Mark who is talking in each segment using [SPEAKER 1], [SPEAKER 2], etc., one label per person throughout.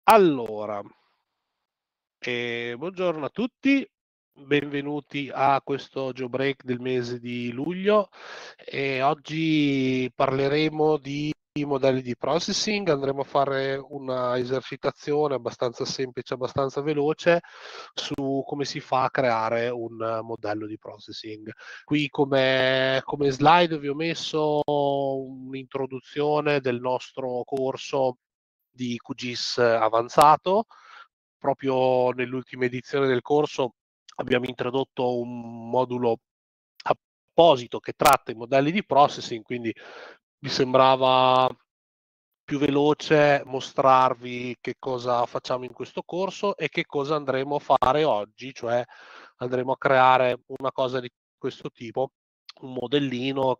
[SPEAKER 1] Allora, buongiorno a tutti, benvenuti a questo Geobreak del mese di luglio. Oggi parleremo di modelli di processing, andremo a fare una esercitazione abbastanza semplice, abbastanza veloce su come si fa a creare un modello di processing. Qui come slide vi ho messo un'introduzione del nostro corso di QGIS avanzato. Proprio nell'ultima edizione del corso abbiamo introdotto un modulo apposito che tratta i modelli di processing, quindi mi sembrava più veloce mostrarvi che cosa facciamo in questo corso e che cosa andremo a fare oggi, cioè andremo a creare una cosa di questo tipo, un modellino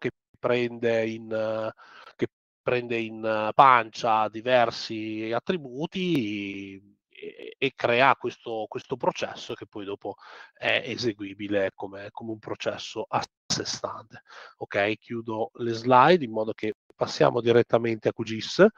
[SPEAKER 1] che prende in pancia diversi attributi e crea questo processo che poi dopo è eseguibile come un processo a sé stante. Ok, chiudo le slide in modo che passiamo direttamente a QGIS.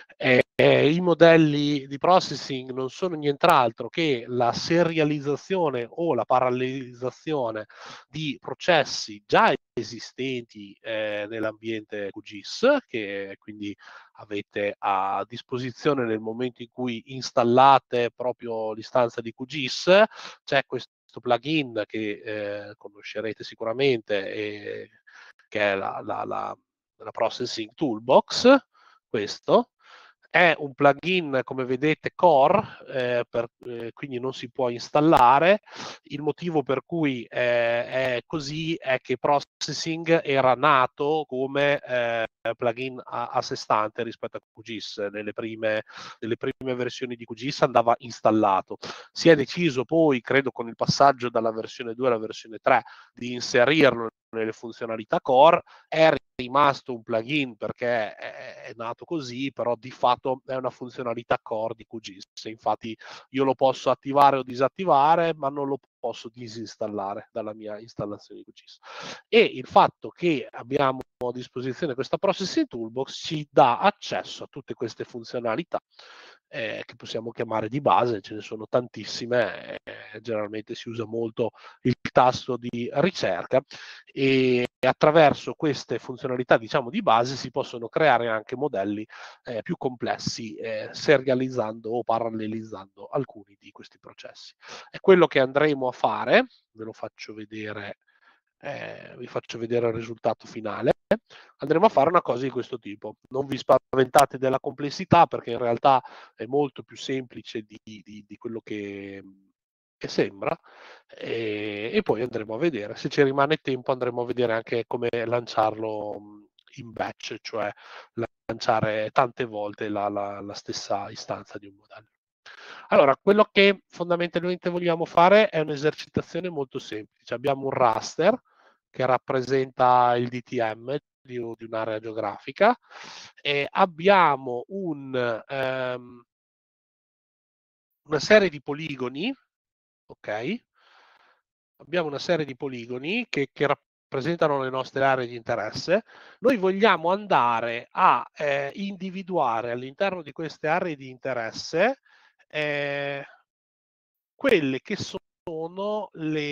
[SPEAKER 1] I modelli di processing non sono nient'altro che la serializzazione o la parallelizzazione di processi già esistenti nell'ambiente QGIS, che quindi avete a disposizione nel momento in cui installate proprio l'istanza di QGIS. C'è questo plugin che conoscerete sicuramente, che è la Processing Toolbox. Questo è un plugin, come vedete, core, quindi non si può installare. Il motivo per cui è così è che Processing era nato come plugin a sé stante rispetto a QGIS. Nelle prime versioni di QGIS andava installato. Si è deciso poi, credo con il passaggio dalla versione 2 alla versione 3, di inserirlo nelle funzionalità core. È rimasto un plugin perché è nato così, però di fatto è una funzionalità core di QGIS. Infatti io lo posso attivare o disattivare, ma non lo posso disinstallare dalla mia installazione di QGIS. E il fatto che abbiamo a disposizione questa Processing Toolbox ci dà accesso a tutte queste funzionalità che possiamo chiamare di base, ce ne sono tantissime, generalmente si usa molto il tasto di ricerca e attraverso queste funzionalità, diciamo, di base si possono creare anche modelli più complessi, serializzando o parallelizzando alcuni di questi processi. È quello che andremo a fare, ve lo faccio vedere, vi faccio vedere il risultato finale. Andremo a fare una cosa di questo tipo. Non vi spaventate della complessità, perché in realtà è molto più semplice di quello che sembra, e poi andremo a vedere. Se ci rimane tempo andremo a vedere anche come lanciarlo in batch, cioè lanciare tante volte la stessa istanza di un modello. Allora, quello che fondamentalmente vogliamo fare è un'esercitazione molto semplice. Abbiamo un raster che rappresenta il DTM di un'area geografica e abbiamo una serie di poligoni, ok? Abbiamo una serie di poligoni che rappresentano le nostre aree di interesse. Noi vogliamo andare a individuare all'interno di queste aree di interesse quelle che sono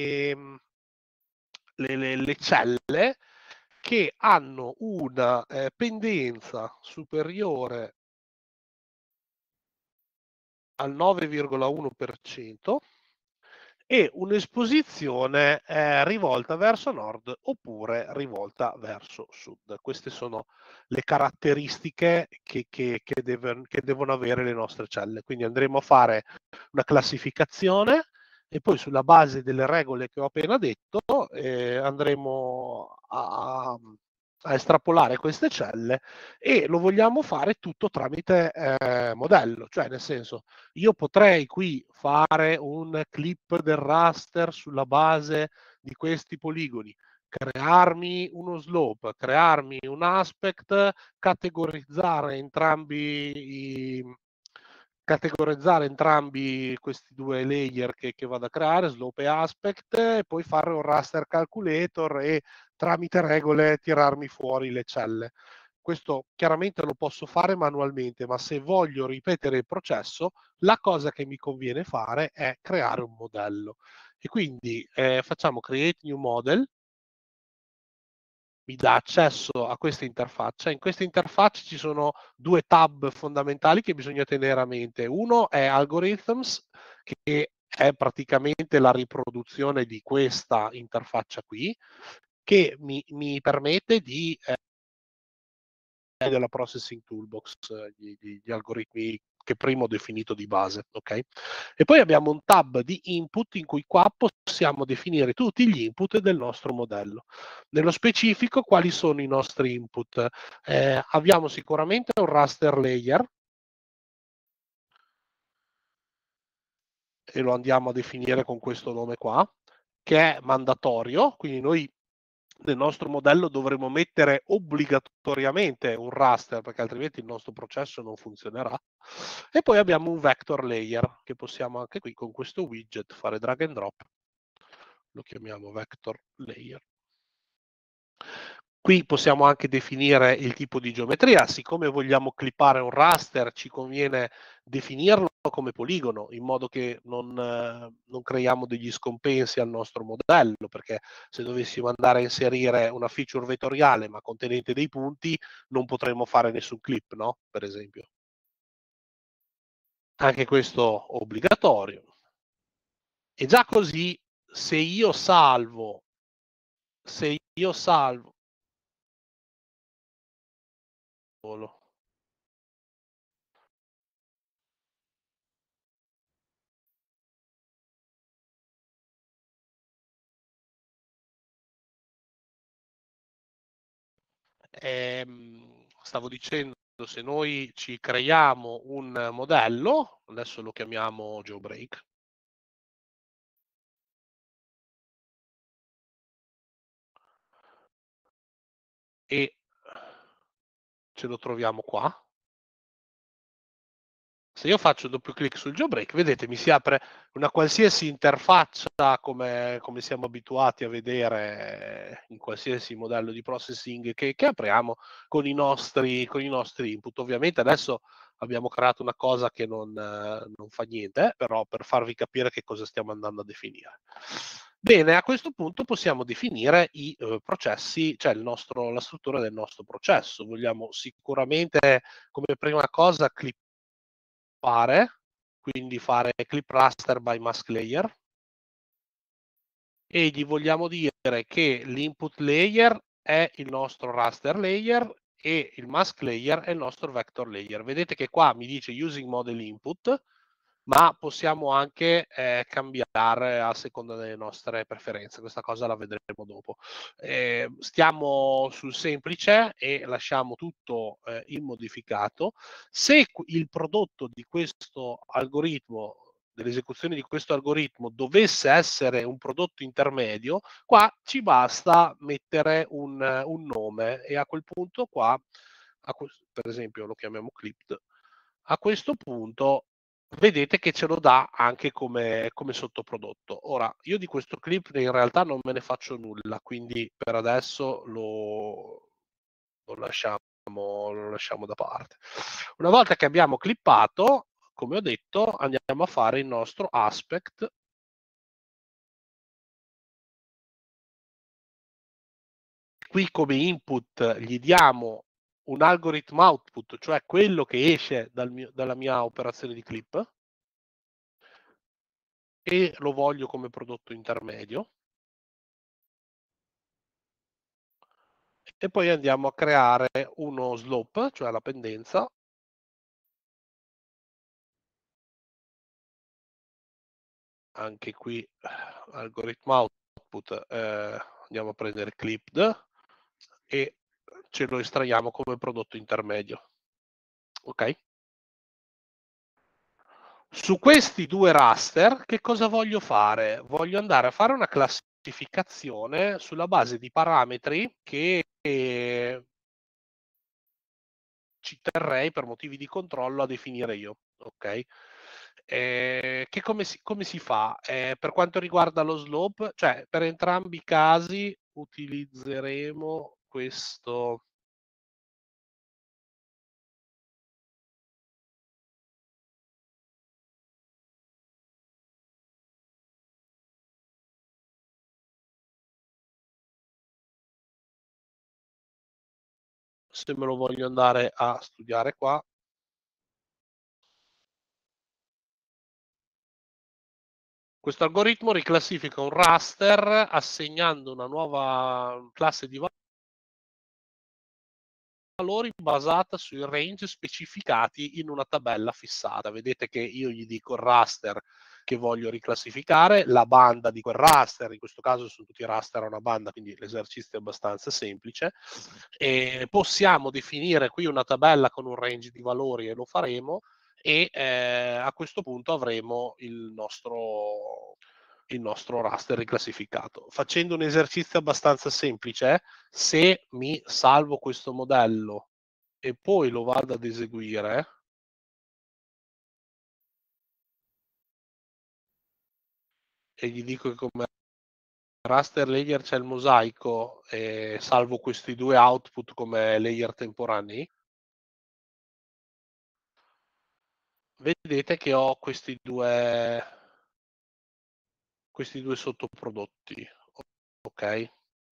[SPEAKER 1] le celle che hanno una pendenza superiore al 9,1% e un'esposizione rivolta verso nord oppure rivolta verso sud. Queste sono le caratteristiche che devono avere le nostre celle. Quindi andremo a fare una classificazione e poi sulla base delle regole che ho appena detto andremo a estrapolare queste celle e lo vogliamo fare tutto tramite modello, cioè nel senso io potrei qui fare un clip del raster sulla base di questi poligoni, crearmi uno slope, crearmi un aspect, categorizzare entrambi questi due layer che vado a creare, slope e aspect, e poi fare un raster calculator e tramite regole tirarmi fuori le celle. questo chiaramente lo posso fare manualmente, ma se voglio ripetere il processo, la cosa che mi conviene fare è creare un modello. E quindi facciamo create new model, mi dà accesso a questa interfaccia. In questa interfaccia ci sono due tab fondamentali che bisogna tenere a mente. Uno è Algorithms, che è praticamente la riproduzione di questa interfaccia qui, che mi permette di della Processing Toolbox, gli algoritmi che prima ho definito di base, ok? E poi abbiamo un tab di input in cui qua possiamo definire tutti gli input del nostro modello. Nello specifico, quali sono i nostri input? Abbiamo sicuramente un raster layer, e lo andiamo a definire con questo nome qua, che è mandatorio, quindi noi nel nostro modello dovremo mettere obbligatoriamente un raster, perché altrimenti il nostro processo non funzionerà. E poi abbiamo un vector layer, che possiamo anche qui con questo widget fare drag and drop, lo chiamiamo vector layer. Qui possiamo anche definire il tipo di geometria. Siccome vogliamo clippare un raster, ci conviene definirlo come poligono, in modo che non creiamo degli scompensi al nostro modello, perché se dovessimo andare a inserire una feature vettoriale ma contenente dei punti, non potremmo fare nessun clip, no? Per esempio. Anche questo obbligatorio. E già così, se io salvo stavo dicendo, se noi ci creiamo un modello, adesso lo chiamiamo Jailbreak, e ce lo troviamo qua. Se io faccio doppio clic sul jailbreak, vedete, mi si apre una qualsiasi interfaccia come siamo abituati a vedere in qualsiasi modello di processing che apriamo con i nostri input. Ovviamente adesso abbiamo creato una cosa che non fa niente, però per farvi capire che cosa stiamo andando a definire. Bene, a questo punto possiamo definire i processi, cioè la struttura del nostro processo. Vogliamo sicuramente come prima cosa quindi fare clip raster by mask layer, e gli vogliamo dire che l'input layer è il nostro raster layer e il mask layer è il nostro vector layer. Vedete che qua mi dice using model input, ma possiamo anche cambiare a seconda delle nostre preferenze. Questa cosa la vedremo dopo. Stiamo sul semplice e lasciamo tutto immodificato. Se il prodotto di questo algoritmo, dell'esecuzione di questo algoritmo, dovesse essere un prodotto intermedio, qua ci basta mettere un nome, e a quel punto qua, per esempio lo chiamiamo clipped, a questo punto vedete che ce lo dà anche come sottoprodotto. Ora, io di questo clip in realtà non me ne faccio nulla, quindi per adesso lo lasciamo da parte. Una volta che abbiamo clippato, come ho detto, andiamo a fare il nostro aspect. Qui come input gli diamo un algorithm output, cioè quello che esce dalla mia operazione di clip, e lo voglio come prodotto intermedio. E poi andiamo a creare uno slope, cioè la pendenza. Anche qui algorithm output, andiamo a prendere clipped e ce lo estraiamo come prodotto intermedio. Ok? Su questi due raster che cosa voglio fare? Voglio andare a fare una classificazione sulla base di parametri che ci terrei per motivi di controllo a definire io, ok? Che come si fa? Per quanto riguarda lo slope, cioè per entrambi i casi utilizzeremo questo se me lo voglio andare a studiare qua. Questo algoritmo riclassifica un raster assegnando una nuova classe di valori basata sui range specificati in una tabella fissata. Vedete che io gli dico il raster che voglio riclassificare, la banda di quel raster, in questo caso sono tutti raster a una banda, quindi l'esercizio è abbastanza semplice, e possiamo definire qui una tabella con un range di valori e lo faremo, e a questo punto avremo il nostro raster riclassificato. Facendo un esercizio abbastanza semplice, se mi salvo questo modello e poi lo vado ad eseguire, e gli dico che come raster layer c'è il mosaico e salvo questi due output come layer temporanei, vedete che ho questi due sottoprodotti, ok?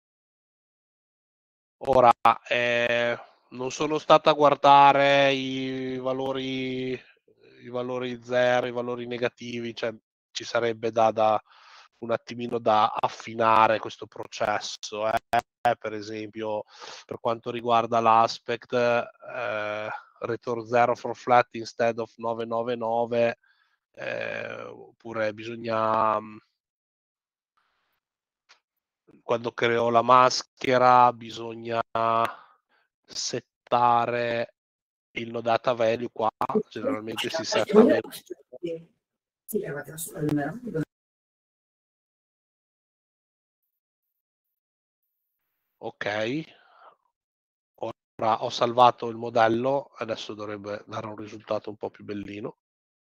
[SPEAKER 1] Ora, non sono stato a guardare i valori 0, i valori negativi, cioè ci sarebbe da un attimino da affinare questo processo. Per esempio, per quanto riguarda l'aspect, return 0 for flat instead of 999, oppure bisogna, quando creo la maschera, bisogna settare il no data value qua, generalmente si setta meno. Ok, ora ho salvato il modello, adesso dovrebbe dare un risultato un po' più bellino.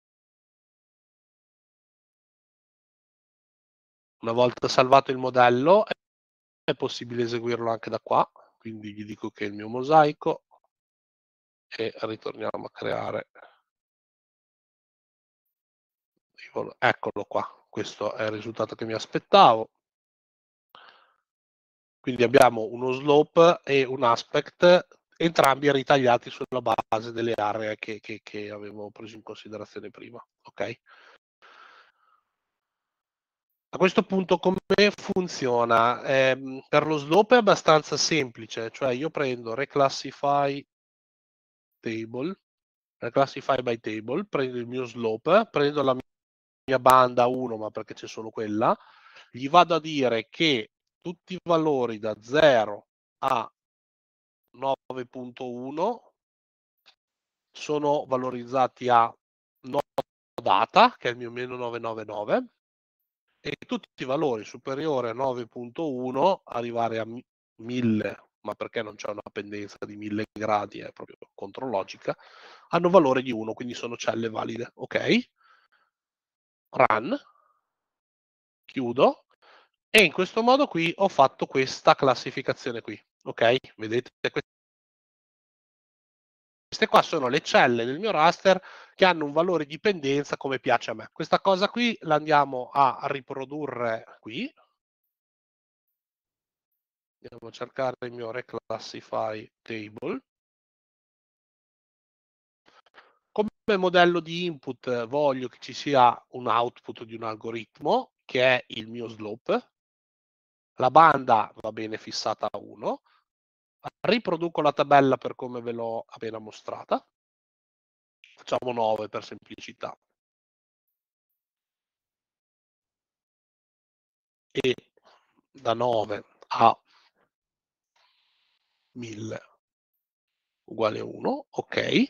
[SPEAKER 1] Una volta salvato il modello è possibile eseguirlo anche da qua, quindi gli dico che è il mio mosaico e ritorniamo a creare. Eccolo qua, questo è il risultato che mi aspettavo. Quindi abbiamo uno slope e un aspect, entrambi ritagliati sulla base delle aree che avevo preso in considerazione prima. Ok? A questo punto come funziona? Per lo slope è abbastanza semplice, cioè io prendo reclassify table, reclassify by table, prendo il mio slope, prendo la mia banda 1, ma perché c'è solo quella, gli vado a dire che tutti i valori da 0 a 9.1 sono valorizzati a no data, che è il mio meno 999, e tutti i valori superiori a 9.1 arrivare a 1000, ma perché non c'è una pendenza di 1000 gradi, è proprio contro logica, hanno valore di 1, quindi sono celle valide. Ok? Run, chiudo, e in questo modo qui ho fatto questa classificazione qui. Ok? Vedete? Queste qua sono le celle del mio raster che hanno un valore di pendenza come piace a me. Questa cosa qui la andiamo a riprodurre qui. Andiamo a cercare il mio reclassify table. Come modello di input voglio che ci sia un output di un algoritmo che è il mio slope. La banda va bene fissata a 1. Riproduco la tabella per come ve l'ho appena mostrata. Facciamo 9 per semplicità. E da 9 a 1000 uguale 1, ok.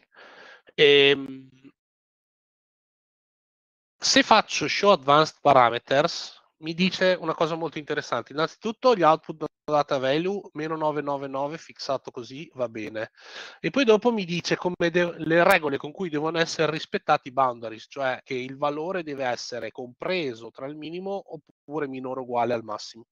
[SPEAKER 1] Se faccio show advanced parameters, mi dice una cosa molto interessante. Innanzitutto gli output data value meno 999 fissato così va bene. E poi dopo mi dice come le regole con cui devono essere rispettati i boundaries, cioè che il valore deve essere compreso tra il minimo oppure minore o uguale al massimo.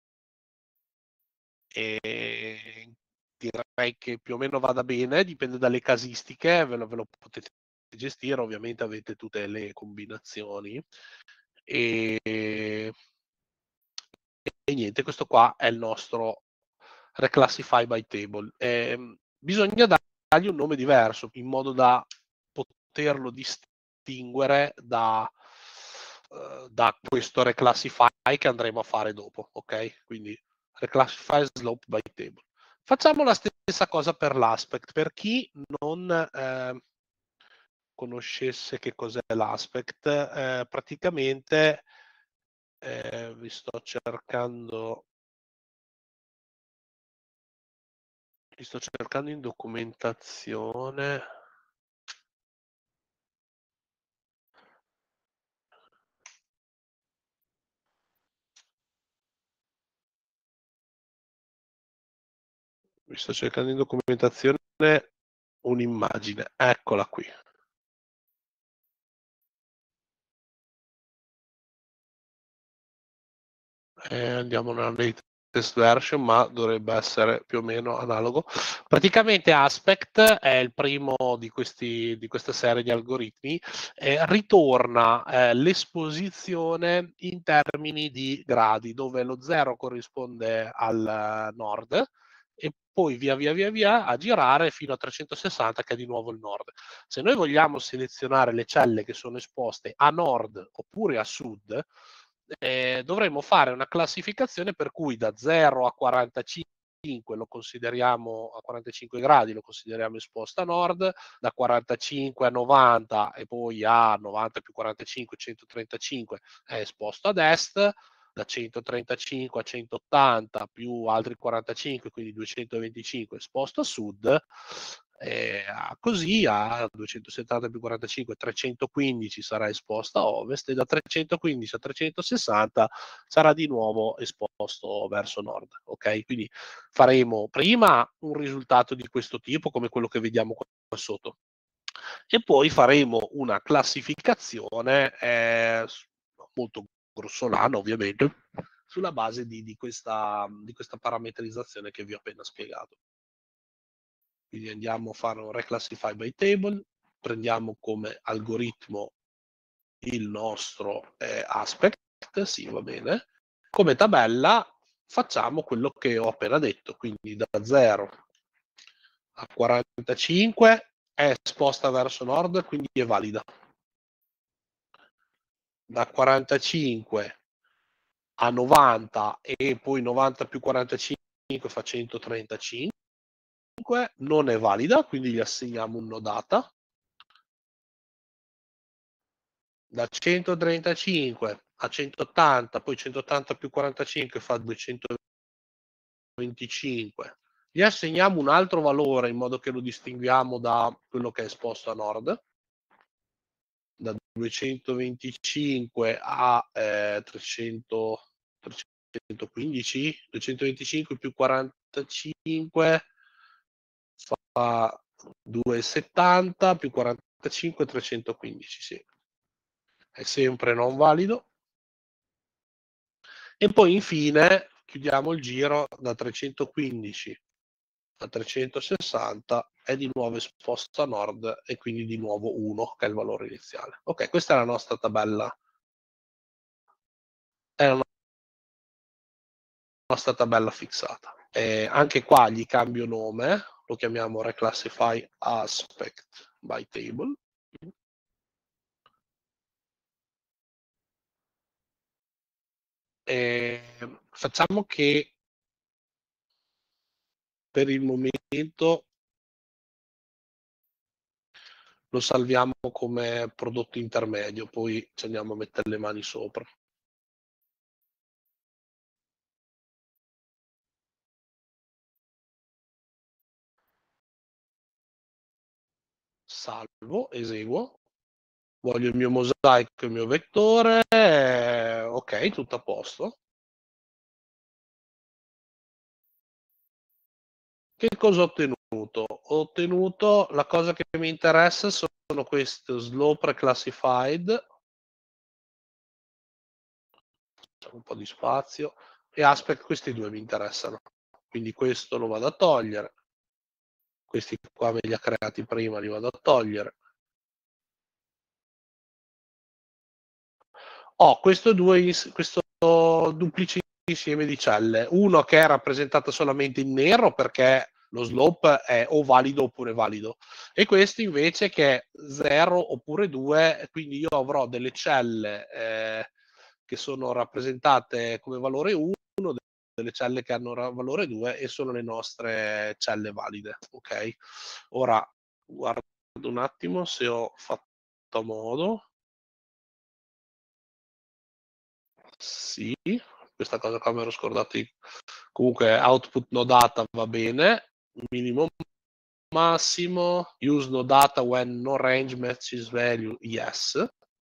[SPEAKER 1] E direi che più o meno vada bene, dipende dalle casistiche, ve lo potete gestire, ovviamente avete tutte le combinazioni. E, e niente, questo qua è il nostro reclassify by table. Bisogna dargli un nome diverso in modo da poterlo distinguere da questo reclassify che andremo a fare dopo, ok? Quindi reclassify slope by table. Facciamo la stessa cosa per l'aspect. Per chi non conoscesse che cos'è l'aspect, praticamente vi sto cercando in documentazione. Vi sto cercando in documentazione un'immagine, eccola qui. Andiamo nella latest version, ma dovrebbe essere più o meno analogo. Praticamente Aspect è il primo di questa serie di algoritmi, ritorna l'esposizione in termini di gradi, dove lo 0 corrisponde al nord e poi via a girare fino a 360 che è di nuovo il nord. Se noi vogliamo selezionare le celle che sono esposte a nord oppure a sud, dovremmo fare una classificazione per cui da 0 a 45 lo consideriamo a 45 gradi, lo consideriamo esposto a nord, da 45 a 90 e poi a 90 più 45, 135 è esposto ad est, da 135 a 180 più altri 45, quindi 225 esposto a sud, così a 270 più 45, 315 sarà esposta a ovest e da 315 a 360 sarà di nuovo esposto verso nord. Ok, quindi faremo prima un risultato di questo tipo come quello che vediamo qua sotto e poi faremo una classificazione molto grossolana ovviamente sulla base di questa parametrizzazione che vi ho appena spiegato. Quindi andiamo a fare un reclassify by table, prendiamo come algoritmo il nostro aspect, sì, va bene. Come tabella facciamo quello che ho appena detto, quindi da 0 a 45 è esposta verso nord, quindi è valida. Da 45 a 90 e poi 90 più 45 fa 135, non è valida, quindi gli assegniamo un no data. Da 135 a 180, poi 180 più 45 fa 225. Gli assegniamo un altro valore in modo che lo distinguiamo da quello che è esposto a nord, da 225 a 315, 225 più 45 fa 270 più 45 315, sì. È sempre non valido. E poi infine chiudiamo il giro da 315 a 360 è di nuovo esposto a nord e quindi di nuovo 1 che è il valore iniziale. Ok, questa è la nostra tabella. È la nostra tabella fissata. Anche qua gli cambio nome, lo chiamiamo reclassify aspect by table. Facciamo che per il momento lo salviamo come prodotto intermedio, poi ci andiamo a mettere le mani sopra. Salvo, eseguo, voglio il mio mosaico, il mio vettore, ok, tutto a posto. Che cosa ho ottenuto? Ho ottenuto, la cosa che mi interessa sono questi slope reclassified, c'è un po' di spazio, e aspect, questi due mi interessano. Quindi questo lo vado a togliere, questi qua me li ha creati prima, li vado a togliere. Ho questo duplice insieme di celle, uno che è rappresentato solamente in nero perché lo slope è o valido oppure valido, e questo invece che è 0 oppure 2, quindi io avrò delle celle che sono rappresentate come valore 1, delle celle che hanno valore 2 e sono le nostre celle valide, ok? Ora guardo un attimo se ho fatto a modo. Sì, questa cosa qua me l'ero scordato. Comunque output no data va bene, minimo massimo, use no data when no range matches value, yes.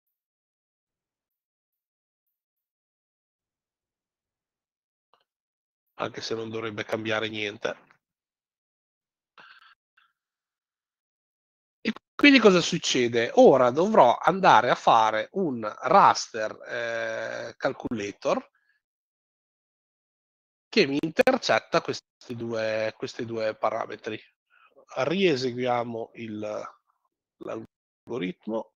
[SPEAKER 1] Anche se non dovrebbe cambiare niente. E quindi cosa succede? Ora dovrò andare a fare un raster calculator che mi intercetta questi due parametri. Rieseguiamo l'algoritmo.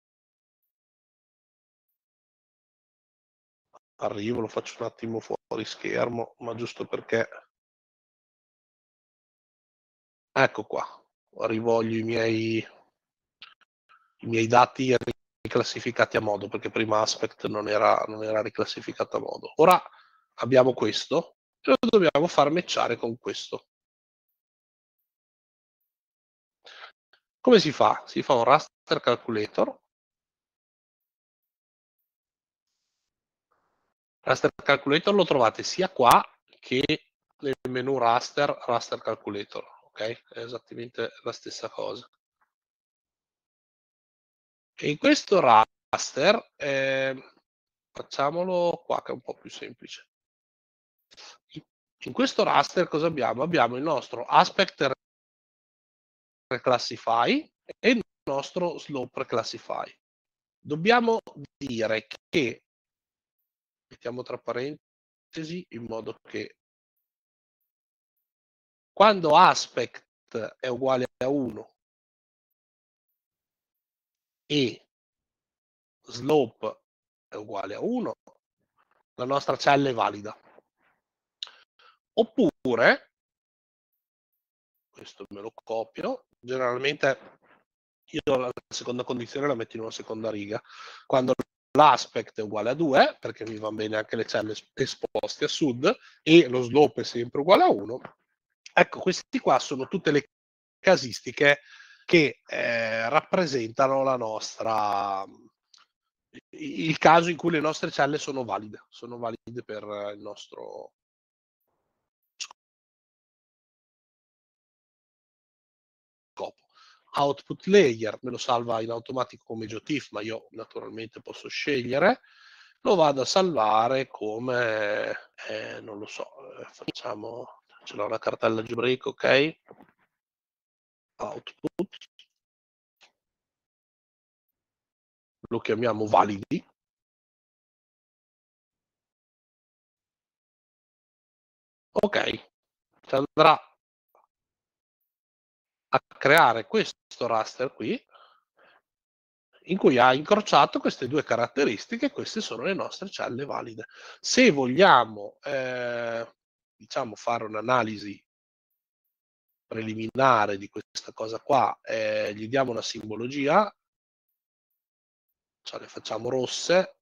[SPEAKER 1] Arrivo, lo faccio un attimo fuori schermo, ma giusto perché... Ecco qua, rivoglio i miei dati riclassificati a modo, perché prima Aspect non era riclassificato a modo. Ora abbiamo questo e lo dobbiamo far matchare con questo. Come si fa? Si fa un raster calculator. Raster calculator lo trovate sia qua che nel menu raster calculator, ok? È esattamente la stessa cosa. E in questo raster facciamolo qua che è un po' più semplice. In questo raster cosa abbiamo? Abbiamo il nostro aspect reclassify e il nostro slope reclassify. Dobbiamo dire che, mettiamo tra parentesi, in modo che quando aspect è uguale a 1 e slope è uguale a 1, la nostra cella è valida. Oppure, questo me lo copio, generalmente io la seconda condizione la metto in una seconda riga, quando l'aspect è uguale a 2, perché mi vanno bene anche le celle esposte a sud, e lo slope è sempre uguale a 1, ecco, questi qua sono tutte le casistiche che rappresentano la nostra... il caso in cui le nostre celle sono valide per il nostro scopo. Output layer me lo salva in automatico come GeoTIFF, ma io naturalmente posso scegliere. Lo vado a salvare come, non lo so, facciamo, ce l'ho una cartella algebraica, ok? Output. Lo chiamiamo validi. Ok, ci andrà a creare questo raster qui in cui ha incrociato queste due caratteristiche, queste sono le nostre celle valide. Se vogliamo diciamo fare un'analisi preliminare di questa cosa qua, gli diamo una simbologia, cioè le facciamo rosse.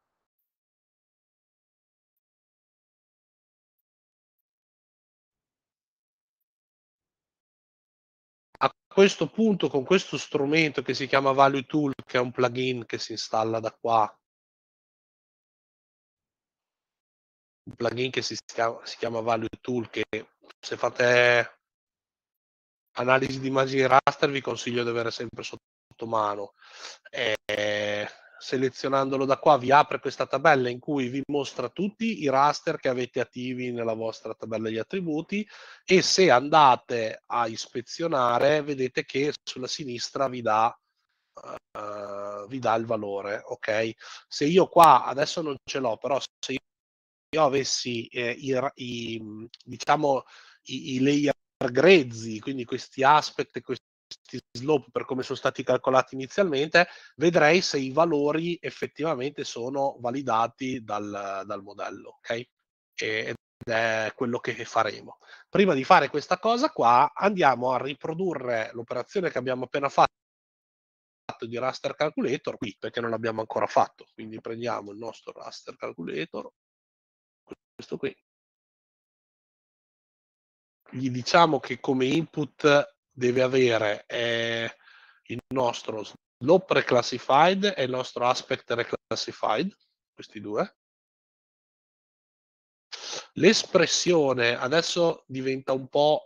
[SPEAKER 1] A questo punto, con questo strumento che si chiama Value Tool, che è un plugin che si installa da qua, un plugin che si chiama Value Tool, che se fate analisi di immagini raster vi consiglio di avere sempre sotto mano. Selezionandolo da qua vi apre questa tabella in cui vi mostra tutti i raster che avete attivi nella vostra tabella di attributi, e se andate a ispezionare vedete che sulla sinistra vi dà il valore, ok? Se io qua adesso non ce l'ho, però se io avessi diciamo i layer grezzi, quindi questi aspect e questi slope per come sono stati calcolati inizialmente, vedrei se i valori effettivamente sono validati dal modello, ok? Ed è quello che faremo. Prima di fare questa cosa qua, andiamo a riprodurre l'operazione che abbiamo appena fatto di raster calculator qui, perché non l'abbiamo ancora fatto. Quindi prendiamo il nostro raster calculator, questo qui, gli diciamo che come input deve avere il nostro slope reclassified e il nostro aspect reclassified, questi due. L'espressione adesso diventa un po'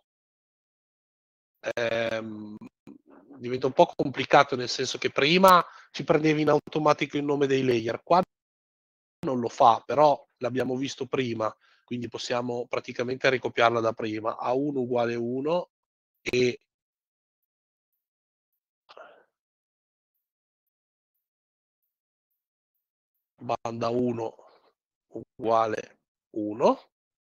[SPEAKER 1] complicato, nel senso che prima ci prendevi in automatico il nome dei layer, qua non lo fa, però l'abbiamo visto prima, quindi possiamo praticamente ricopiarla da prima. A1 uguale 1 e banda 1 uguale 1.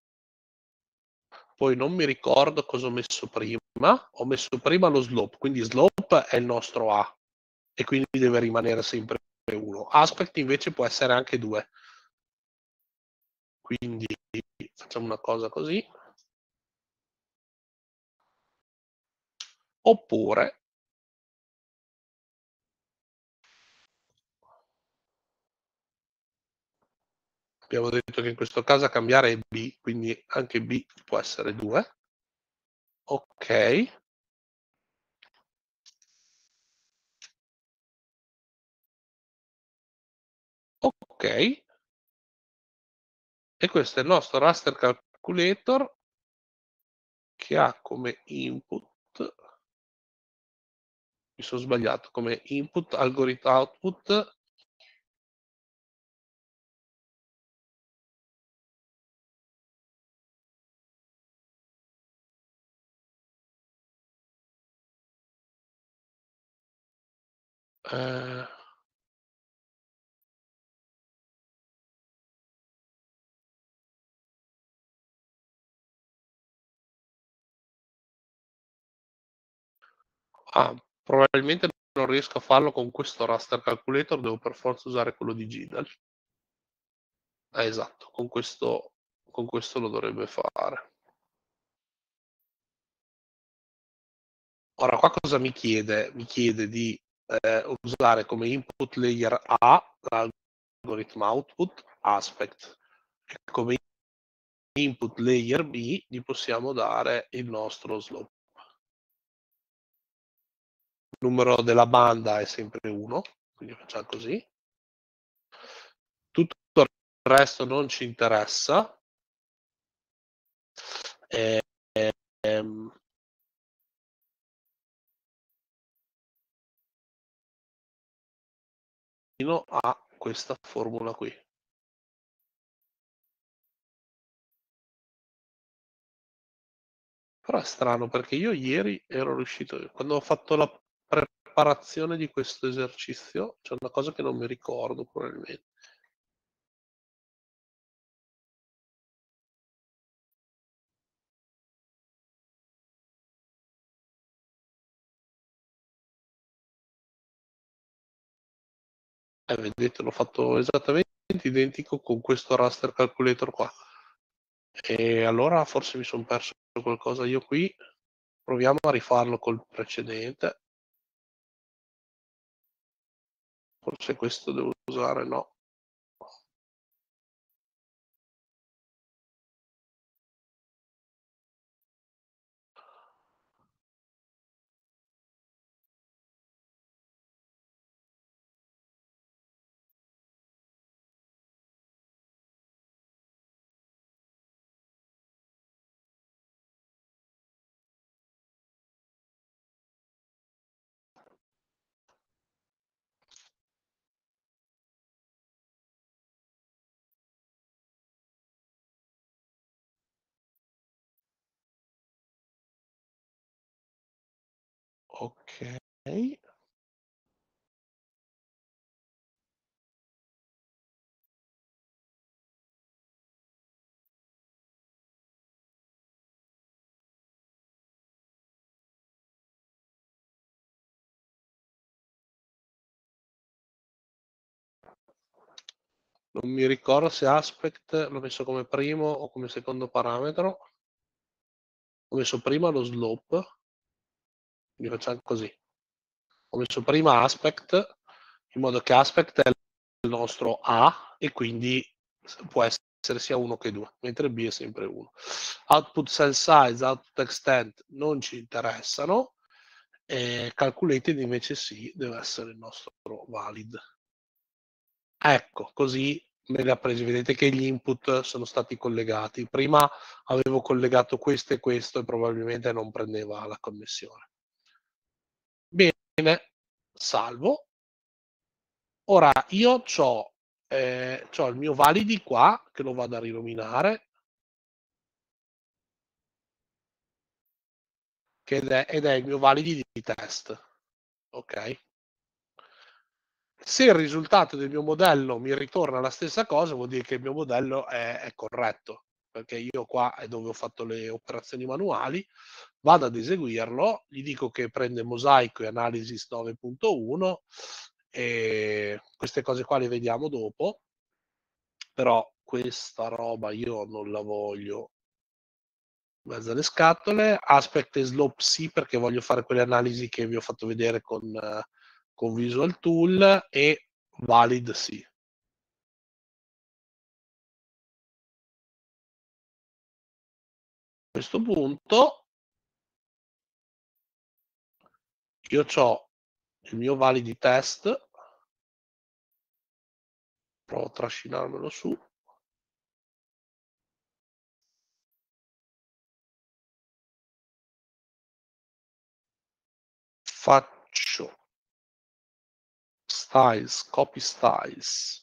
[SPEAKER 1] Poi non mi ricordo cosa ho messo prima. Ho messo prima lo slope, quindi slope è il nostro A e quindi deve rimanere sempre 1. Aspect invece può essere anche 2. Quindi facciamo una cosa così. Oppure abbiamo detto che in questo caso a cambiare è B, quindi anche B può essere 2. Ok. Ok. E questo è il nostro raster calculator che ha come input, mi sono sbagliato, come input algorithm output eh, probabilmente non riesco a farlo con questo raster calculator, devo per forza usare quello di GIDAL. Esatto, con questo lo dovrebbe fare. Ora qua cosa mi chiede? Mi chiede di usare come input layer A l'algorithm output aspect e come input layer B gli possiamo dare il nostro slope. Il numero della banda è sempre 1, quindi facciamo così. Tutto il resto non ci interessa. Fino a questa formula qui. Però è strano perché io ieri ero riuscito, quando ho fatto la preparazione di questo esercizio, c'è una cosa che non mi ricordo probabilmente. Vedete, l'ho fatto esattamente identico con questo raster calculator qua. E allora forse mi sono perso qualcosa io qui. Proviamo a rifarlo col precedente. Forse questo devo usare, no. Ok. Non mi ricordo se aspect l'ho messo come primo o come secondo parametro. Ho messo prima lo slope, quindi facciamo così. Ho messo prima aspect, in modo che aspect è il nostro A e quindi può essere sia 1 che 2, mentre B è sempre 1. Output cell size, output extent non ci interessano, calculated invece sì, deve essere il nostro valid. Ecco, così me li ha presi. Vedete che gli input sono stati collegati. Prima avevo collegato questo e questo e probabilmente non prendeva la connessione. Bene, salvo. Ora io c'ho il mio validi qua, che lo vado a rinominare, ed è il mio validi di test. Ok? Se il risultato del mio modello mi ritorna la stessa cosa, vuol dire che il mio modello è corretto, perché io qua è dove ho fatto le operazioni manuali, vado ad eseguirlo, gli dico che prende mosaico e analysis 9.1 e queste cose qua le vediamo dopo, però questa roba io non la voglio in mezzo alle scatole. Aspect e slope sì, perché voglio fare quelle analisi che vi ho fatto vedere con Visual Tool, e valid sì. A questo punto io ho il mio validi test, provo a trascinarmelo su, faccio styles, copy styles,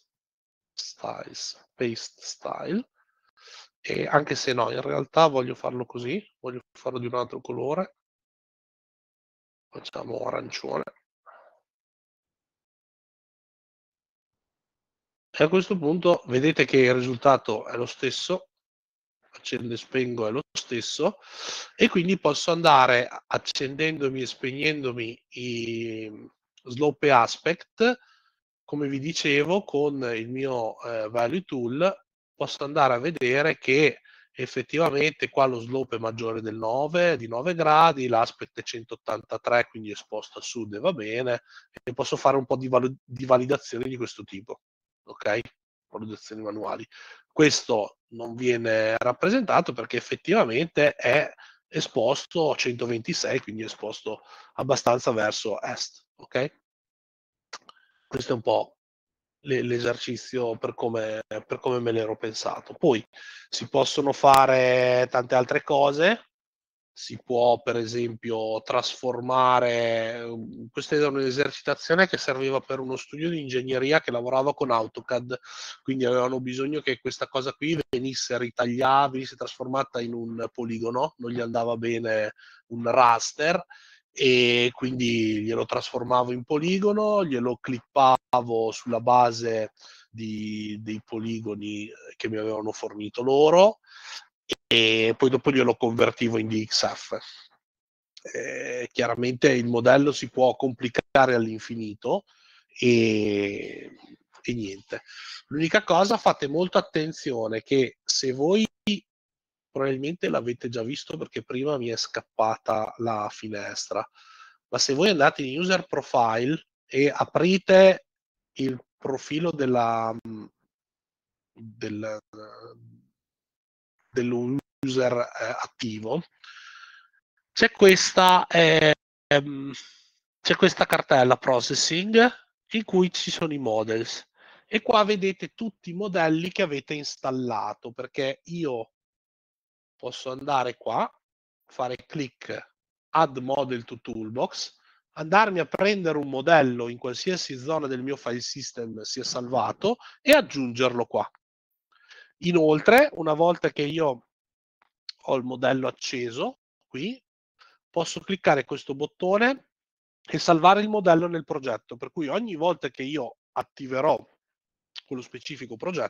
[SPEAKER 1] paste style, e anche se no, in realtà voglio farlo così, voglio farlo di un altro colore, facciamo arancione. E a questo punto vedete che il risultato è lo stesso, accendo e spengo è lo stesso, e quindi posso andare accendendomi e spegnendomi i slope e aspect, come vi dicevo, con il mio value tool posso andare a vedere che effettivamente qua lo slope è maggiore del 9, di 9 gradi, l'aspect è 183, quindi esposto a sud e va bene, e posso fare un po' di validazione di questo tipo, ok? Validazioni manuali. Questo non viene rappresentato perché effettivamente è esposto a 126, quindi è esposto abbastanza verso est, ok? Questo è un po' l'esercizio per come me l'ero pensato. Poi si possono fare tante altre cose, si può per esempio trasformare, questa era un'esercitazione che serviva per uno studio di ingegneria che lavorava con AutoCAD, quindi avevano bisogno che questa cosa qui venisse ritagliata, venisse trasformata in un poligono, non gli andava bene un raster, e quindi glielo trasformavo in poligono, glielo clippavo sulla base dei poligoni che mi avevano fornito loro, e poi dopo glielo convertivo in DXF. Chiaramente il modello si può complicare all'infinito e niente. L'unica cosa, fate molta attenzione che se voi probabilmente l'avete già visto perché prima mi è scappata la finestra, ma se voi andate in user profile e aprite il profilo del, dello user attivo, c'è c'è questa cartella processing in cui ci sono i models, e qua vedete tutti i modelli che avete installato, perché io posso andare qua, fare clic add model to toolbox, andarmi a prendere un modello in qualsiasi zona del mio file system sia salvato e aggiungerlo qua. Inoltre, una volta che io ho il modello acceso qui, posso cliccare questo bottone e salvare il modello nel progetto, per cui ogni volta che io attiverò quello specifico progetto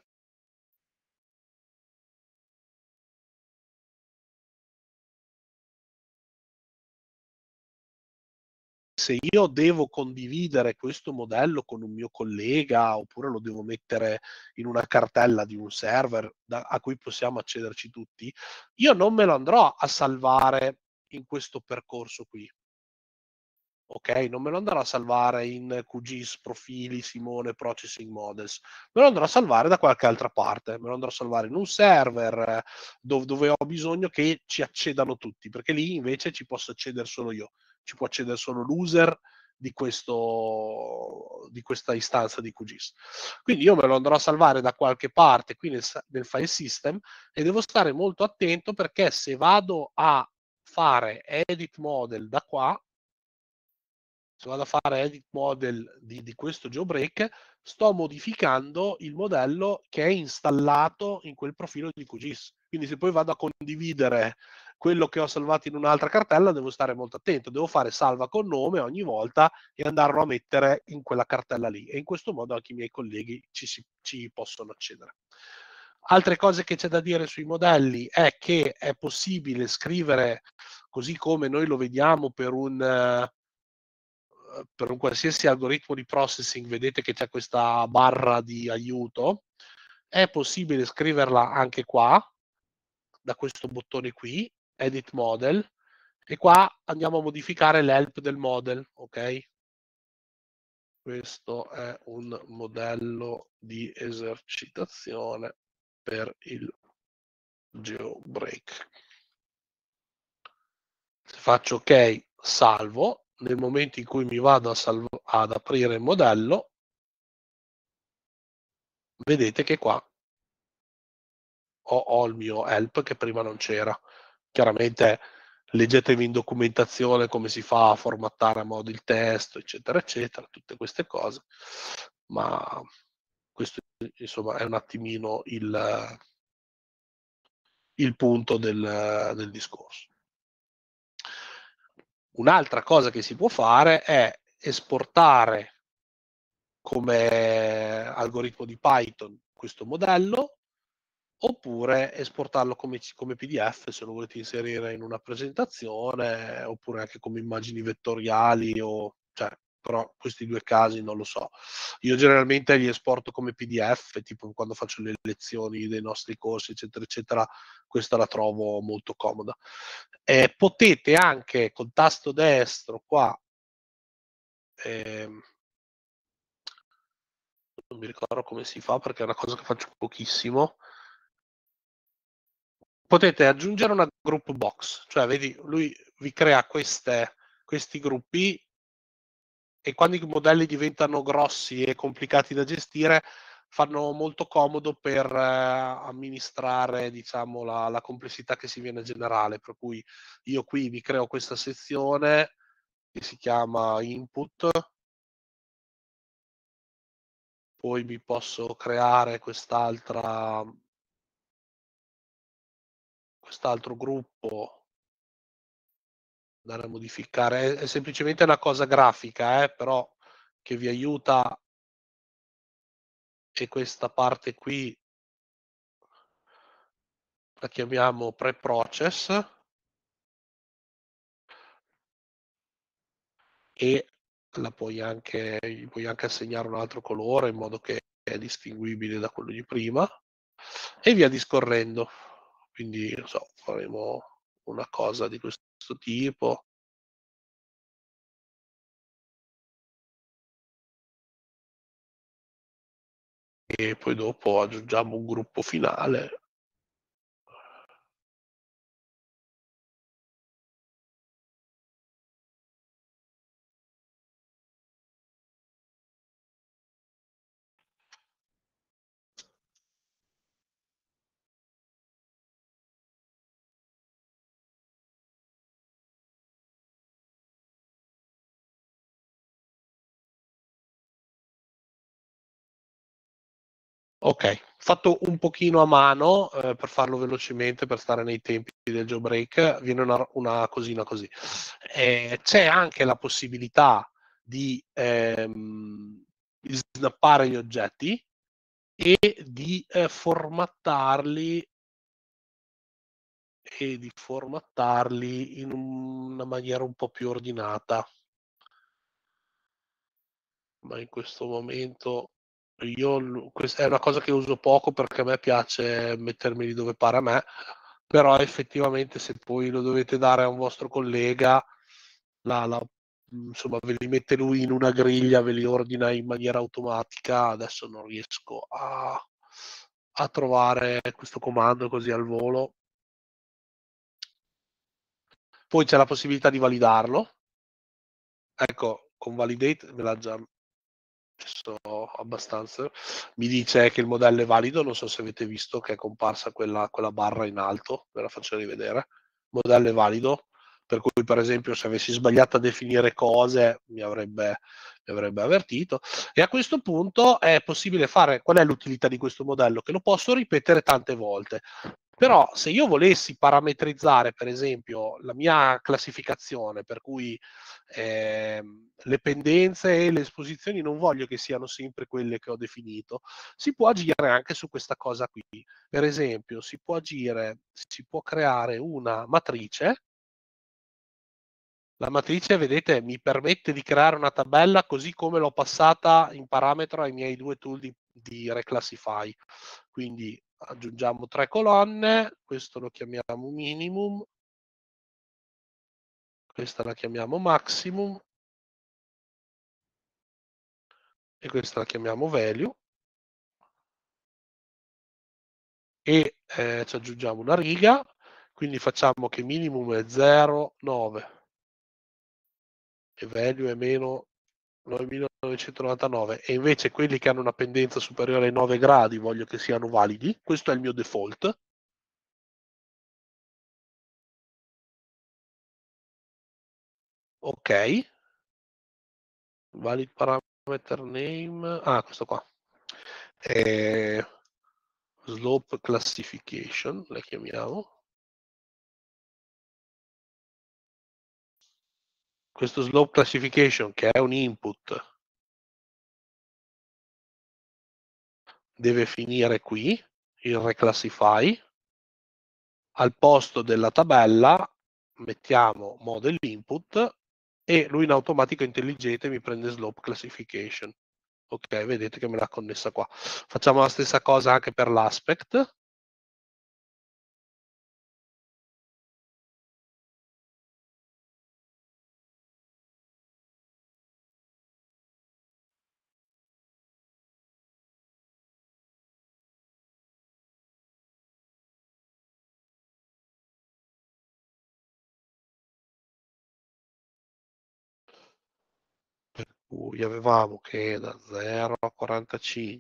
[SPEAKER 1] se io devo condividere questo modello con un mio collega oppure lo devo mettere in una cartella di un server a cui possiamo accederci tutti, io non me lo andrò a salvare in questo percorso qui. Ok, non me lo andrò a salvare in QGIS, profili, Simone, Processing Models, me lo andrò a salvare da qualche altra parte, me lo andrò a salvare in un server dove ho bisogno che ci accedano tutti, perché lì invece ci posso accedere solo io, ci può accedere solo l'user di questa istanza di QGIS. Quindi io me lo andrò a salvare da qualche parte qui nel file system e devo stare molto attento perché se vado a fare edit model da qua, se vado a fare edit model di questo jailbreak, sto modificando il modello che è installato in quel profilo di QGIS. Quindi se poi vado a condividere quello che ho salvato in un'altra cartella, devo stare molto attento, devo fare salva con nome ogni volta e andarlo a mettere in quella cartella lì. E in questo modo anche i miei colleghi ci possono accedere. Altre cose che c'è da dire sui modelli è che è possibile scrivere, così come noi lo vediamo per un qualsiasi algoritmo di processing, vedete che c'è questa barra di aiuto, è possibile scriverla anche qua, da questo bottone qui, Edit Model, e qua andiamo a modificare l'help del model, ok? Questo è un modello di esercitazione per il jailbreak. Se faccio ok, salvo, nel momento in cui mi vado ad aprire il modello, vedete che qua ho il mio help che prima non c'era. Chiaramente leggetevi in documentazione come si fa a formattare a modo il testo, eccetera, eccetera, tutte queste cose, ma questo insomma è un attimino il punto del discorso. Un'altra cosa che si può fare è esportare come algoritmo di Python questo modello, oppure esportarlo come PDF se lo volete inserire in una presentazione, oppure anche come immagini vettoriali, però questi due casi non lo so. Io generalmente li esporto come PDF, tipo quando faccio le lezioni dei nostri corsi, eccetera, eccetera, questa la trovo molto comoda. Potete anche col tasto destro qua, non mi ricordo come si fa perché è una cosa che faccio pochissimo, potete aggiungere una group box, cioè vedi, lui vi crea questi gruppi e quando i modelli diventano grossi e complicati da gestire fanno molto comodo per amministrare, diciamo, la complessità che si viene a generare, per cui io qui vi creo questa sezione che si chiama input, poi vi posso creare quest'altro gruppo, andare a modificare, è semplicemente una cosa grafica, però che vi aiuta, e questa parte qui la chiamiamo pre-process e gli puoi anche assegnare un altro colore in modo che è distinguibile da quello di prima e via discorrendo. Quindi, non so, faremo una cosa di questo tipo. E poi dopo aggiungiamo un gruppo finale. Ok, fatto un pochino a mano per farlo velocemente, per stare nei tempi del jailbreak, viene una cosina così. C'è anche la possibilità di snappare gli oggetti e di formattarli in una maniera un po' più ordinata. ma in questo momento questa è una cosa che uso poco perché a me piace mettermeli dove pare a me, però effettivamente se poi lo dovete dare a un vostro collega, insomma, ve li mette lui in una griglia, ve li ordina in maniera automatica. Adesso non riesco a trovare questo comando così al volo. Poi c'è la possibilità di validarlo. Ecco, con validate me l'ha già messo abbastanza. Mi dice che il modello è valido, non so se avete visto che è comparsa quella barra in alto, ve la faccio rivedere. Il modello è valido, per cui per esempio se avessi sbagliato a definire cose mi avrebbe avvertito. E a questo punto è possibile fare, qual è l'utilità di questo modello? Che lo posso ripetere tante volte. Però se io volessi parametrizzare, per esempio, la mia classificazione, per cui le pendenze e le esposizioni non voglio che siano sempre quelle che ho definito, si può agire anche su questa cosa qui. Per esempio, si può creare una matrice. La matrice, vedete, mi permette di creare una tabella così come l'ho passata in parametro ai miei due tool di Reclassify. Quindi aggiungiamo 3 colonne, questo lo chiamiamo minimum, questa la chiamiamo maximum e questa la chiamiamo value e ci aggiungiamo una riga, quindi facciamo che minimum è 0,9 e value è meno 9.999 e invece quelli che hanno una pendenza superiore ai 9 gradi voglio che siano validi. Questo è il mio default. Ok, valid parameter name, questo qua, slope classification, la chiamiamo. Questo slope classification, che è un input, deve finire qui, il reclassify. Al posto della tabella mettiamo model input e lui in automatico intelligente mi prende slope classification. Ok, vedete che me l'ha connessa qua. Facciamo la stessa cosa anche per l'aspect. Per cui avevamo che da 0 a 45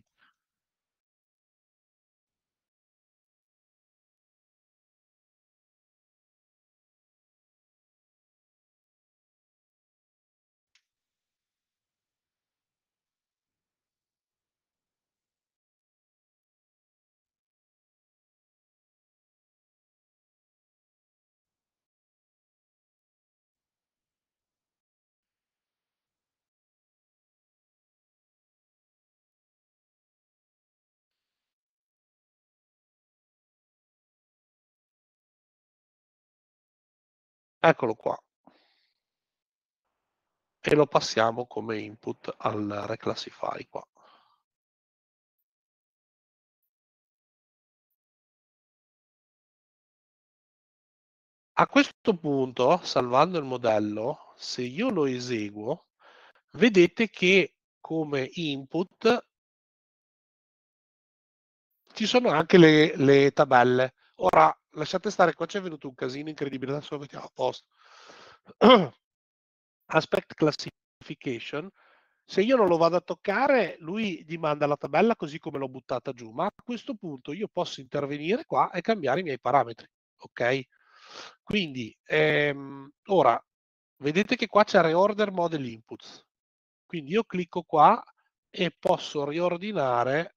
[SPEAKER 1] eccolo qua, e lo passiamo come input al reclassify qua. A questo punto, salvando il modello, se io lo eseguo, vedete che come input ci sono anche le tabelle. Ora, lasciate stare, qua c'è venuto un casino incredibile, adesso lo mettiamo a posto. Aspect classification, se io non lo vado a toccare, lui gli manda la tabella così come l'ho buttata giù, ma a questo punto io posso intervenire qua e cambiare i miei parametri, ok? Quindi, ora, vedete che qua c'è reorder model inputs, quindi io clicco qua e posso riordinare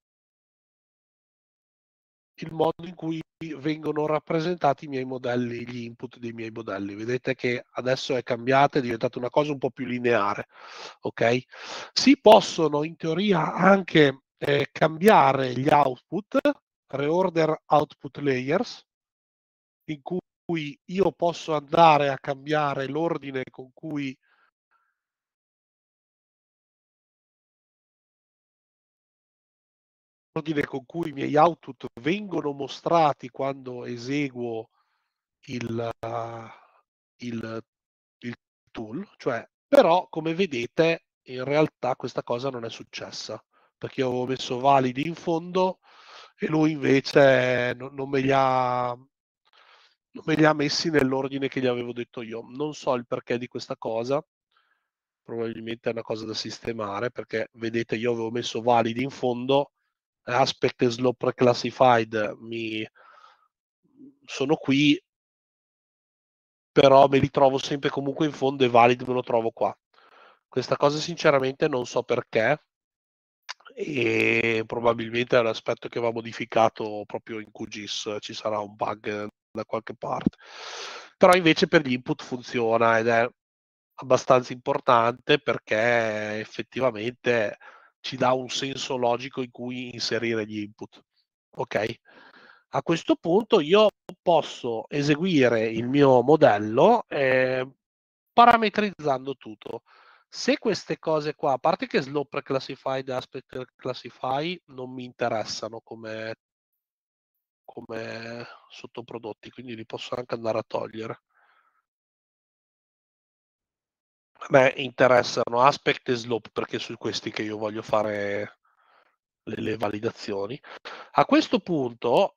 [SPEAKER 1] il modo in cui vengono rappresentati i miei modelli, gli input dei miei modelli. Vedete che adesso è cambiata, è diventata una cosa un po' più lineare. Ok? Si possono in teoria anche cambiare gli output, reorder output layers, in cui io posso andare a cambiare l'ordine con cui l'ordine con cui i miei output vengono mostrati quando eseguo il, il, il tool, cioè, però come vedete in realtà questa cosa non è successa, perché io avevo messo validi in fondo e lui invece non me li ha messi nell'ordine che gli avevo detto io. Non so il perché di questa cosa, probabilmente è una cosa da sistemare, perché vedete io avevo messo validi in fondo, aspect e slope classified sono qui, però me li trovo sempre comunque in fondo e valid me lo trovo qua. Questa cosa sinceramente non so perché, e probabilmente è un aspetto che va modificato proprio in QGIS, ci sarà un bug da qualche parte. Però invece per gli input funziona ed è abbastanza importante perché effettivamente ci dà un senso logico in cui inserire gli input. Ok? A questo punto io posso eseguire il mio modello parametrizzando tutto. Se queste cose qua, a parte che slope classified e aspect classify non mi interessano come sottoprodotti, quindi li posso anche andare a togliere. A me interessano aspect e slope perché sono questi che io voglio fare le validazioni. A questo punto,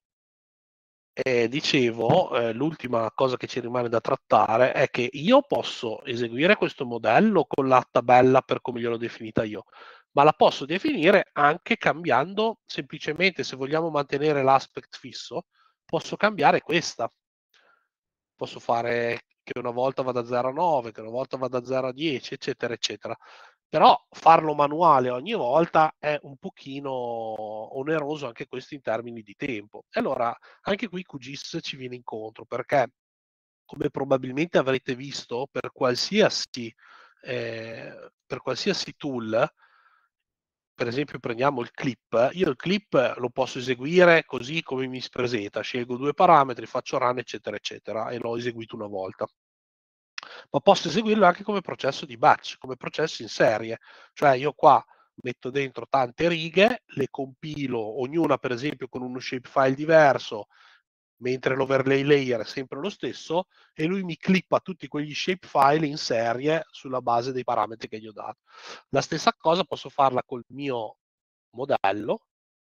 [SPEAKER 1] dicevo, l'ultima cosa che ci rimane da trattare è che io posso eseguire questo modello con la tabella per come gliel'ho definita io, ma la posso definire anche cambiando semplicemente, se vogliamo mantenere l'aspect fisso, posso cambiare questa. Posso fare che una volta vada da 0 a 9, che una volta vada da 0 a 10, eccetera, eccetera. Però farlo manuale ogni volta è un pochino oneroso anche questo in termini di tempo. E allora anche qui QGIS ci viene incontro perché, come probabilmente avrete visto, per qualsiasi tool, per esempio prendiamo il clip, io il clip lo posso eseguire così come mi si presenta, scelgo due parametri, faccio run, eccetera, eccetera, e l'ho eseguito una volta. Ma posso eseguirlo anche come processo di batch, come processo in serie, cioè io qua metto dentro tante righe, le compilo, ognuna per esempio con uno shapefile diverso, mentre l'overlay layer è sempre lo stesso, e lui mi clippa tutti quegli shapefile in serie sulla base dei parametri che gli ho dato. La stessa cosa posso farla col mio modello,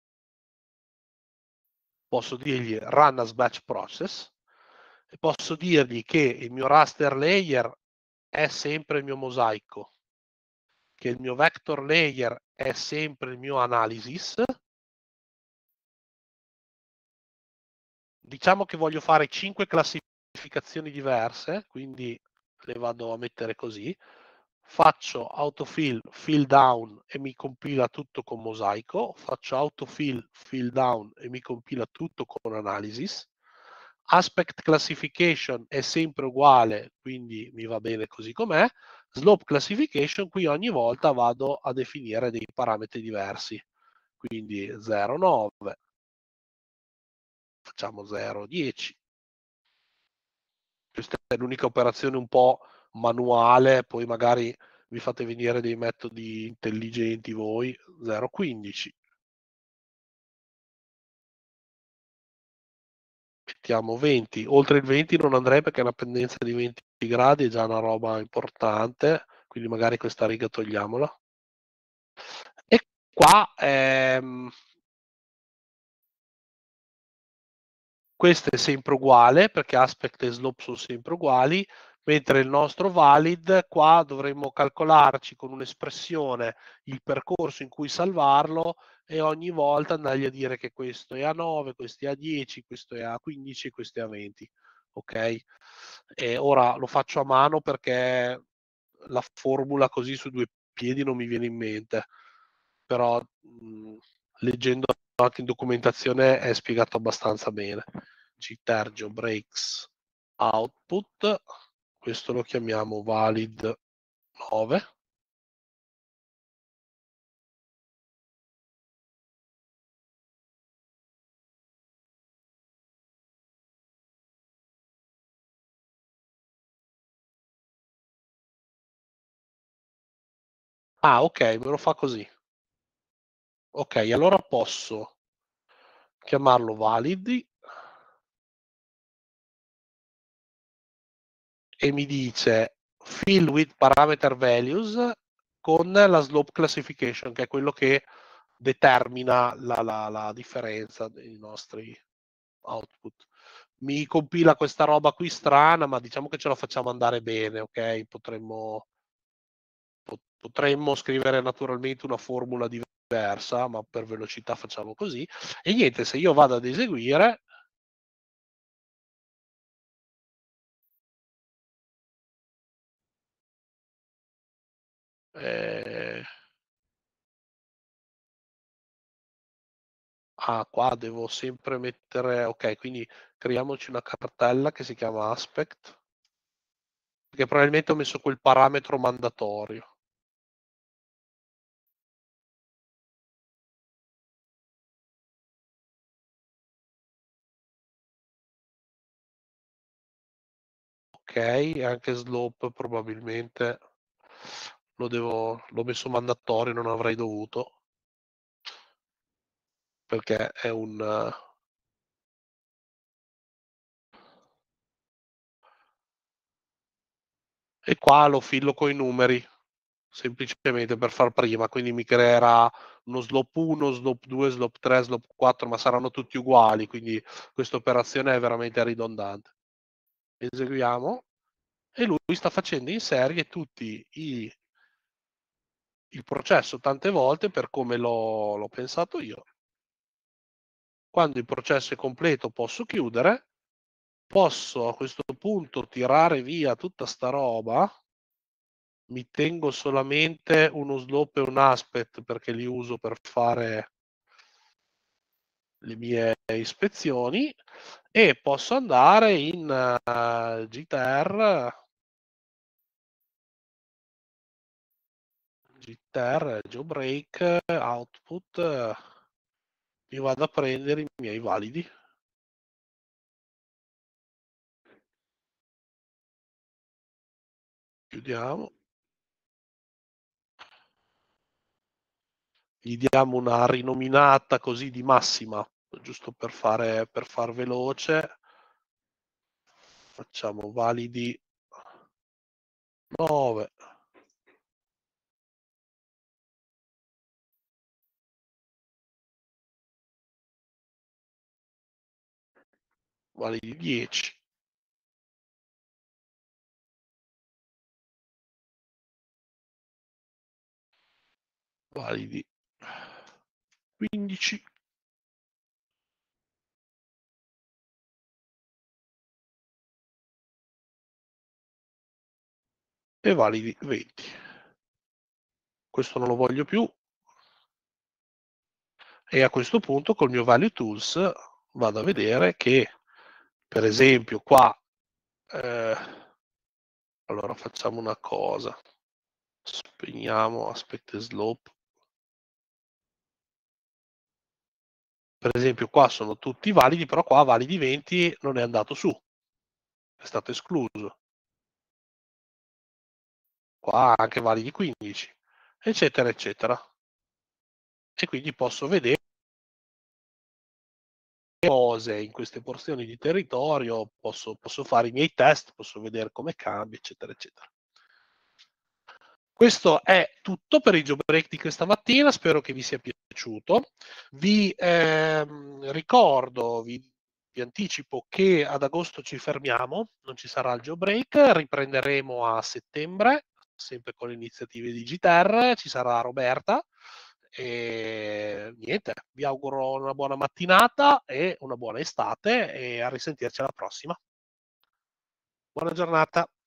[SPEAKER 1] posso dirgli run as batch process e posso dirgli che il mio raster layer è sempre il mio mosaico, che il mio vector layer è sempre il mio analysis. Diciamo che voglio fare 5 classificazioni diverse, quindi le vado a mettere così. Faccio autofill, fill down e mi compila tutto con mosaico. Faccio autofill, fill down e mi compila tutto con analysis. Aspect classification è sempre uguale, quindi mi va bene così com'è. Slope classification, qui ogni volta vado a definire dei parametri diversi. Quindi 0,9, facciamo 0,10. Questa è l'unica operazione un po' manuale, poi magari vi fate venire dei metodi intelligenti voi, 0,15. Mettiamo 20. Oltre il 20 non andrei perché una pendenza di 20 gradi è già una roba importante, quindi magari questa riga togliamola. E qua questo è sempre uguale perché aspect e slope sono sempre uguali, mentre il nostro valid qua dovremmo calcolarci con un'espressione il percorso in cui salvarlo e ogni volta andargli a dire che questo è a 9, questo è a 10, questo è a 15, questo è a 20. Ok? E ora lo faccio a mano perché la formula così su due piedi non mi viene in mente, però leggendo anche in documentazione è spiegato abbastanza bene. Citergio breaks output, questo lo chiamiamo valid 9. Ah, ok, me lo fa così. Ok, allora posso chiamarlo validi e mi dice fill with parameter values con la slope classification, che è quello che determina la differenza dei nostri output. Mi compila questa roba qui strana, ma diciamo che ce la facciamo andare bene, ok? Potremmo scrivere naturalmente una formula diversa, ma per velocità facciamo così. E niente, se io vado ad eseguire, eh, qua devo sempre mettere, ok, quindi creiamoci una cartella che si chiama aspect, perché probabilmente ho messo quel parametro mandatorio. Ok, anche slope probabilmente l'ho messo mandatorio, non avrei dovuto, perché è un... e qua lo fillo con i numeri, semplicemente per far prima, quindi mi creerà uno slope 1, slope 2, slope 3, slope 4, ma saranno tutti uguali, quindi questa operazione è veramente ridondante. Eseguiamo e lui sta facendo in serie tutti il processo tante volte per come l'ho pensato io. Quando il processo è completo posso chiudere, posso a questo punto tirare via tutta sta roba, mi tengo solamente uno slope e un aspect perché li uso per fare le mie ispezioni e posso andare in GTR, jailbreak, output, mi vado a prendere i miei validi. Chiudiamo. Gli diamo una rinominata così di massima, giusto per far veloce. Facciamo validi 9. Validi 10. Validi 15. E validi 20. Questo non lo voglio più. E a questo punto col mio value tools vado a vedere che, per esempio, qua allora facciamo una cosa, spegniamo aspect slope, per esempio qua sono tutti validi, però qua validi 20 non è andato su, è stato escluso, qua anche validi 15, eccetera eccetera, e quindi posso vedere cose in queste porzioni di territorio, posso fare i miei test, posso vedere come cambia, eccetera eccetera. Questo è tutto per il jailbreak di questa mattina, spero che vi sia piaciuto. Vi ricordo, vi anticipo che ad agosto ci fermiamo, non ci sarà il jailbreak, riprenderemo a settembre, sempre con le iniziative di GTR, ci sarà Roberta e niente, vi auguro una buona mattinata e una buona estate e a risentirci alla prossima. Buona giornata.